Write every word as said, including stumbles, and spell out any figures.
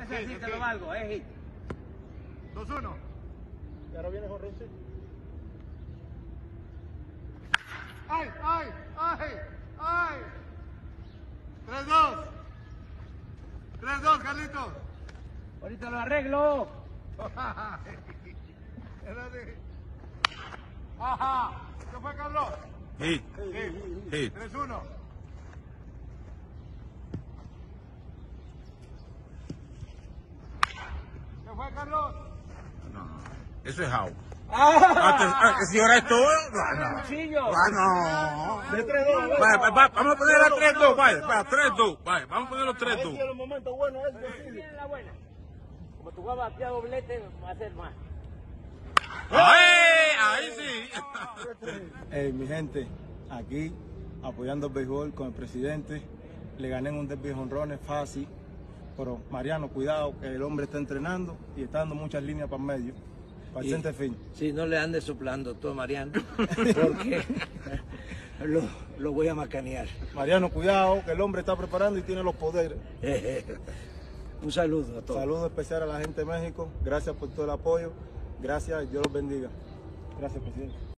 Ese sí te lo valgo, es hit. dos uno. Y ahora viene Jorroncito. ¡Ay, ay, ay, ay! tres dos. tres dos, Carlitos. Ahorita lo arreglo. Ajá. ¿Qué fue, Carlos? Hit. Hit. Hit. tres uno. ¿Qué fue, Carlos? No, no. Eso es out. ¡Ah! Si ahora es todo. No, no. Cuchillo. Ah, no. De tres dos. Vaya, va- va- vamos a poner a tres dos, vaya, vaya, tres dos, vaya, vamos a ponerlo tres dos. En los momentos buenos él Pero decide. tiene la buena. Como tú vas a batear doblete, va a ser más. ¡Ay! Ahí sí. Hey, mi gente, aquí apoyando el béisbol con el presidente. Le gané en un derby de jonrones fácil. Pero Mariano, cuidado, que el hombre está entrenando y está dando muchas líneas para el medio. Para el center field. Sí, no le andes soplando tú, Mariano, porque lo, lo voy a macanear. Mariano, cuidado, que el hombre está preparando y tiene los poderes. Un saludo a todos. Saludo especial a la gente de México. Gracias por todo el apoyo. Gracias y Dios los bendiga. Gracias, presidente.